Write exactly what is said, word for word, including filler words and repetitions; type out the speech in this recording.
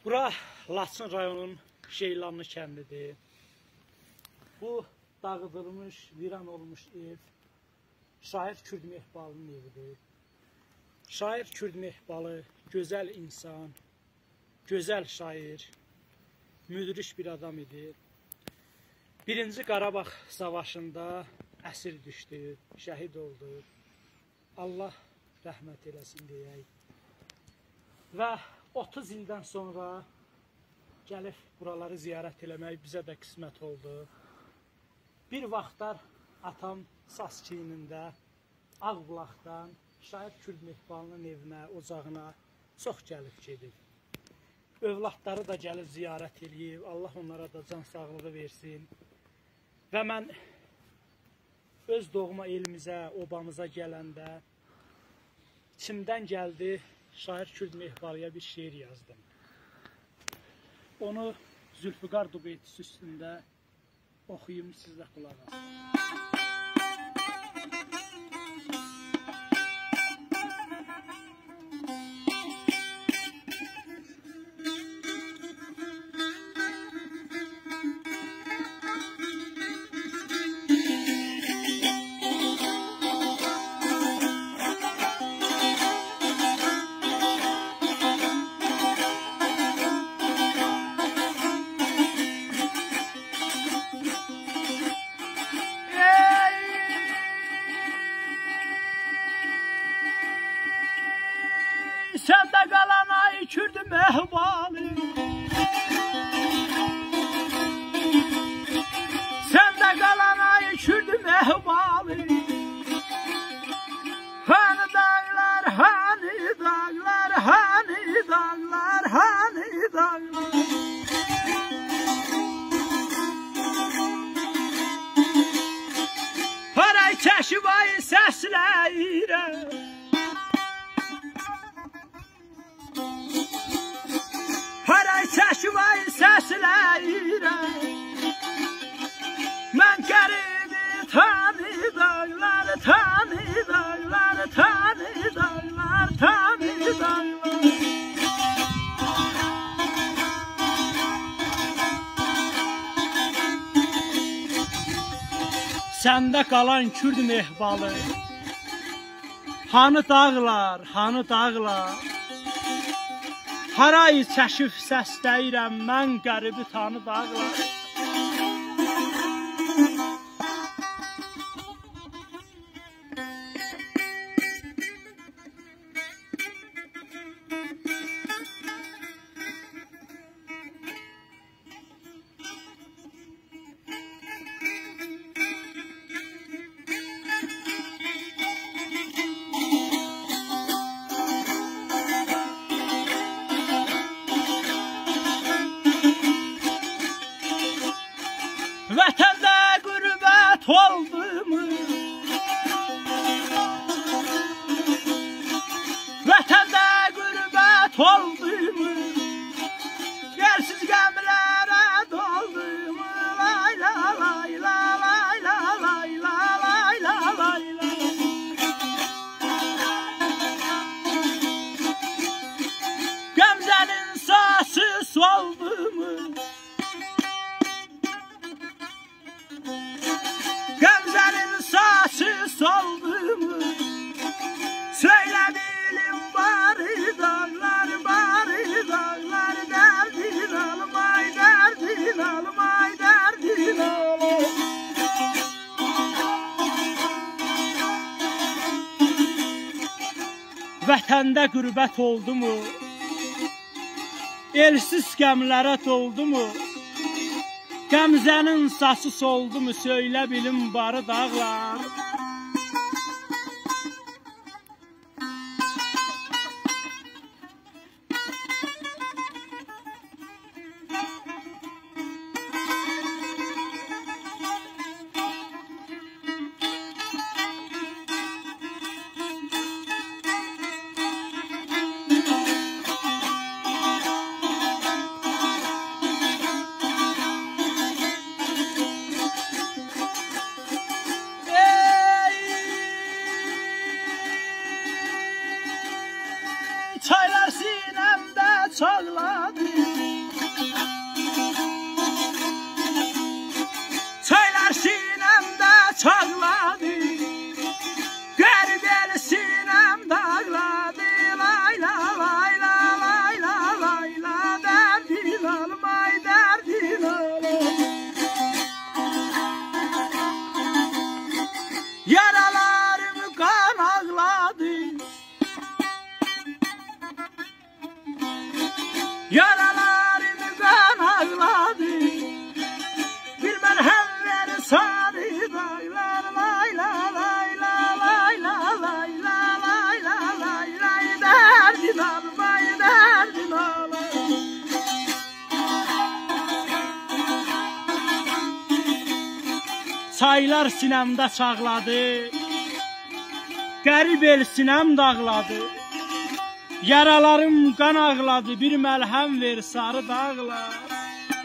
Bura Laçın rayonunun Şeylanlı kəndidir. Bu dağıdılmış, viran olmuş ev şair Kürd Mehbalının evidir. Şair Kürd Mehbalı gözəl insan, gözəl şair, müdrik bir adam idi. Birinci Qarabağ savaşında əsir düşdü, şəhid oldu. Allah rəhmət eləsin deyək. Və otuz ildən sonra gəlib buraları ziyarət eləmək bizə də qismət oldu. Bir vaxtlar atam Sas çiynində, Ağbulaqdan şair Kürd Mehbalının evinə, ocağına çox gəlib gedib. Övladları da gəlib ziyarət eləyib, Allah onlara da can sağlığı versin. Və mən öz doğma elimizə, obamıza gələndə içimdən gəldi, şair Kürd Mehbalıya bir şeir yazdım. Onu Zülfüqar Dubeytisi üstündə oxuyum, siz də qulaq asın. Səndə qalan ay Kürd Mehbalı, Səndə qalan ay Kürd Mehbalı, Hani dağlar, hani dağlar, hani dağlar, hani dağlar. Haray çəşivayı səsləyirəm, Çəşvay səsləyirəm, mən qəribi tanıdaqlar, tanıdaqlar, tanıdaqlar, tanıdaqlar. Səndə qalan Kürd Mehbalı, hanı dağlar, hanı dağlar. Haray çəşif səsləyirəm, mən qəribi tanı dağlar. Vətəndə qürbət oldumu, Vətəndə qürbət oldumu, yersiz qəmlərə doldumu, layla layla layla layla layla layla. Qəmzənin sası soldumu, Qəmzənin sası soldumu, söylə bilim bari dağlar, bari dağlar, dərdin almay, dərdin almay, dərdin almay. Vətəndə qürbət oldumu, elsiz qəmlərə doldumu, Qəmzənin sası soldumu, söylə bilim barı dağlar. Yeah! dağladı. Çaylar sinemde çağladı. Garip el sinem dağladı. Layla layla layla layla derdin almay derdin almay. Yaralarım kan ağladı. Yaralarım kan ağladı. Bir merhem ver sarı dağlar. Layla layla layla layla layla layla derdin almay derdin almay. Çaylar sinemde çağladı. Garip el sinem dağladı. Yaralarım kan ağladı. Bir məlhəm ver sarı dağlar.